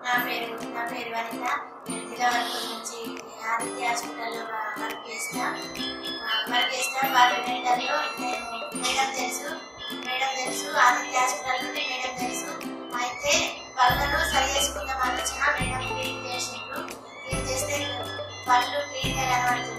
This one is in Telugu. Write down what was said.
నా పేరు వనిత. నేను దిలవర్పూర్ నుంచి ఆదిత్య హాస్పిటల్లో వర్క్ చేసిన పార్లమెంటల్లో మేడం తెలుసు ఆదిత్య హాస్పిటల్ నుండి మేడం తెలుసు. అయితే పళ్ళను సరి చేసుకుందామని వచ్చిన మేడం క్లీన్ చేసినప్పుడు క్లీన్ చేస్తే పళ్ళు క్లీన్గా కనబడుతుంది.